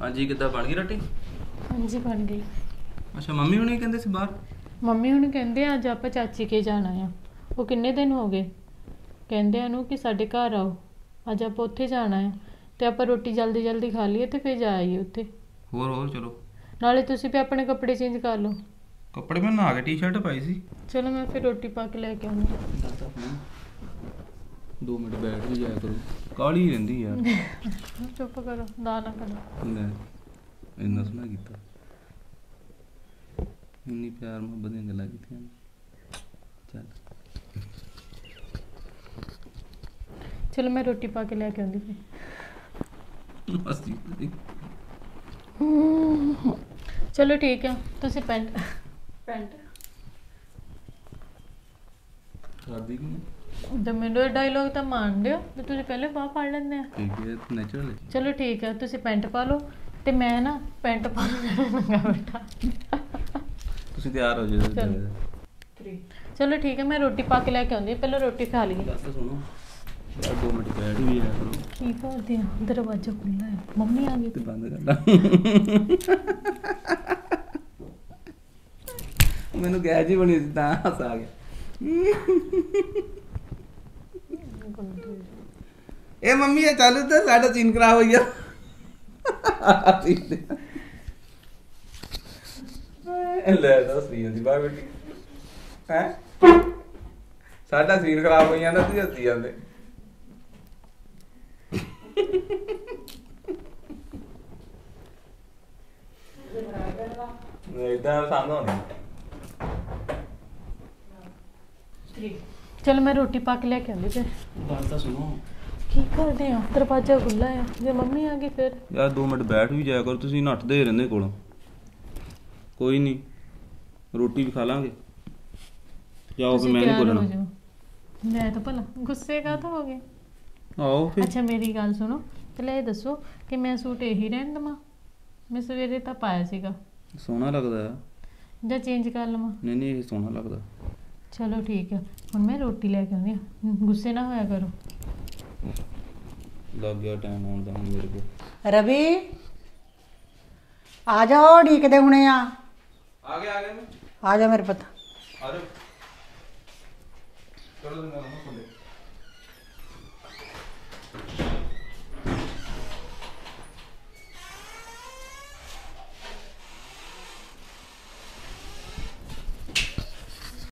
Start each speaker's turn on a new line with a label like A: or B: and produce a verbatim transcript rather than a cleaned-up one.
A: हाँ जी कितना बन गई रोटी?
B: हाँ जी बन गई।
A: अच्छा मम्मी हुणे कहंदे सी बाहर?
B: ਮੰਮੀ ਹੁਣ ਕਹਿੰਦੇ ਆ, ਅੱਜ ਆਪਾਂ ਚਾਚੀ ਕੇ ਜਾਣਾ ਆ। ਉਹ ਕਿੰਨੇ ਦਿਨ ਹੋ ਗਏ ਕਹਿੰਦੇ ਆ ਨੂੰ ਕਿ ਸਾਡੇ ਘਰ ਆਓ, ਅੱਜ ਆਪਾਂ ਉੱਥੇ ਜਾਣਾ ਆ ਤੇ ਆਪਾਂ ਰੋਟੀ ਜਲਦੀ ਜਲਦੀ ਖਾ ਲਈਏ ਤੇ ਫਿਰ ਜਾ ਆਈਏ ਉੱਥੇ।
A: ਹੋਰ ਹੋਰ ਚਲੋ,
B: ਨਾਲੇ ਤੁਸੀਂ ਵੀ ਆਪਣੇ ਕੱਪੜੇ ਚੇਂਜ ਕਰ ਲਓ।
A: ਕੱਪੜੇ ਮੈਂ ਨਹਾ ਕੇ ਟੀ-ਸ਼ਰਟ ਪਾਈ ਸੀ।
B: ਚਲੋ ਮੈਂ ਫਿਰ ਰੋਟੀ ਪਾ ਕੇ ਲੈ ਕੇ ਆਉਂਦੀ ਹਾਂ।
A: ਦੋ ਮਿੰਟ ਬੈਠ ਵੀ ਜਾਇਆ ਕਰੋ, ਕਾਲੀ ਰਹਿੰਦੀ ਯਾਰ।
B: ਚੁੱਪ ਕਰੋ, ਨਾ ਨਾ ਕਰੋ।
A: ਲੈ ਇੰਨਾ ਸੋਹਣਾ ਕੀਤਾ, ਇੰਨੀ ਪਿਆਰ ਮੁਹੱਬਤ ਦੀਆਂ ਗੱਲਾਂ ਕੀਤੀਆਂ। ਚੱਲ
B: ਚਲੋ ਮੈਂ ਰੋਟੀ ਪਾ ਕੇ ਲੈ ਕੇ ਆਉਂਦੀ ਫਿਰ।
A: ਮਸਤੀ ਕਰਦੀ।
B: ਚਲੋ ਠੀਕ ਆ, ਤੁਸੀਂ ਪੈਂਟ ਪੈਂਟ
A: ਕਰਦੀ ਕਿ
B: ਤੇ ਮੈਨੂੰ ਇਹ ਡਾਇਲੋਗ ਤਾਂ ਮੰਨ ਦਿਓ ਤੇ ਤੁਸੀਂ ਪਹਿਲੇ ਬਾਹ ਫੜ ਲੈਂਦੇ ਆ।
A: ਠੀਕ ਹੈ, ਨੈਚੁਰਲ ਹੈ।
B: ਚਲੋ ਠੀਕ ਆ, ਤੁਸੀਂ ਪੈਂਟ ਪਾ ਲਓ ਤੇ ਮੈਂ ਨਾ ਪੈਂਟ ਪਾ ਲਵਾਂਗਾ ਬੇਟਾ।
A: ਤੁਸੀਂ ਤਿਆਰ ਹੋ ਜਾਓ।
B: ਚਲੋ ਠੀਕ ਹੈ, ਮੈਂ ਰੋਟੀ ਪਾ ਕੇ ਲੈ ਕੇ ਆਉਂਦੀ ਹਾਂ, ਪਹਿਲਾਂ ਰੋਟੀ ਖਾ ਲਈਏ।
A: ਬਸ ਸੁਣੋ ਯਾਰ, ਦੋ ਮਿੰਟ ਬੈਠ ਵੀ ਜਾਇਆ ਕਰੋ।
B: ਕੀ ਕਰਦੇ ਆ, ਦਰਵਾਜ਼ਾ ਖੁੱਲ੍ਹਾ ਹੈ, ਮੰਮੀ ਆ ਗਈ
A: ਤੇ ਬੰਦ ਕਰ ਲਾ। ਮੈਨੂੰ ਗੈਜ ਹੀ ਬਣੀ ਸੀ ਤਾਂ ਹੱਸ ਆ ਗਿਆ। ਇਹ ਮੰਮੀ ਇਹ ਚੱਲ ਤੇ ਸਾਡਾ ਸੀਨ ਖਰਾਬ ਹੋ ਗਿਆ। ਲੈ ਦੱਸ ਰਹੀ ਸੀ ਬਾਹਰ ਬੈਠੀ ਹੈ, ਸਾਡਾ ਸੀਨ ਖਰਾਬ ਹੋ ਜਾਂਦਾ ਤੁਸੀਂ ਹੱਸੀ ਜਾਂਦੇ। ਇਦਾਂ ਸਾਹਮਣੇ ਹੋਣੀ।
B: ਚਲੋ ਮੈਂ ਰੋਟੀ ਪਾ ਕੇ ਲੈ ਕੇ ਆਉਂਦੀ ਫਿਰ।
A: ਗੱਲ ਤਾਂ ਸੁਣੋ।
B: ਕੀ ਕਰਦੇ ਆ, ਦਰਵਾਜ਼ਾ ਖੁੱਲ੍ਹਾ ਆ, ਜੇ ਮੰਮੀ ਆ ਗਈ ਫਿਰ।
A: ਯਾਰ ਦੋ ਮਿੰਟ ਬੈਠ ਵੀ ਜਾਇਆ ਕਰੋ, ਤੁਸੀਂ ਨੱਠਦੇ ਰਹਿੰਦੇ ਕੋਲੋਂ। ਕੋਈ ਨਹੀਂ, ਰੋਟੀ ਵੀ ਖਾ ਲਾਂਗੇ। ਜਾਓ ਫਿਰ, ਮੈਂ ਨਹੀਂ ਬੋਲਣਾ।
B: ਮੈਂ ਤਾਂ ਭਲਾ ਗੁੱਸੇ ਕਾਹਤੋਂ ਹੋ ਗਏ?
A: ਆਓ ਫਿਰ।
B: ਅੱਛਾ ਮੇਰੀ ਗੱਲ ਸੁਣੋ, ਪਹਿਲਾਂ ਇਹ ਦੱਸੋ ਕਿ ਮੈਂ ਸੂਟ ਇਹੀ ਰਹਿਣ ਦੇਵਾਂ? ਮੈਂ ਸਵੇਰੇ ਤਾਂ ਪਾਇਆ ਸੀਗਾ।
A: ਸੋਹਣਾ ਲੱਗਦਾ ਹੈ
B: ਜਾਂ ਚੇਂਜ ਕਰ ਲਵਾਂ?
A: ਨਹੀਂ ਨਹੀਂ, ਇਹ ਸੋਹਣਾ ਲੱਗਦਾ।
B: ਚਲੋ ਠੀਕ ਹੈ, ਹੁਣ ਮੈਂ ਰੋਟੀ ਲੈ ਕੇ ਆਉਂਦੀ ਹਾਂ, ਗੁੱਸੇ ਨਾ ਹੋਇਆ ਕਰੋ।
A: ਲੱਗ ਗਿਆ ਟਾਈਮ ਆਉਣ ਦਾ ਹੁਣ ਮੇਰੇ ਕੋਲ।
C: ਰਵੀ ਆ ਜਾਓ, ਢੀਕਦੇ ਹੁਣੇ ਆ।
A: ਆ ਗਿਆ ਆ ਗਿਆ
C: ਆ ਜਾ ਮੇਰੇ ਪੁੱਤ।
A: ਆ ਜਾਓ। ਚਲੋ ਮੈਂ ਨਾ ਖੋਲੇ।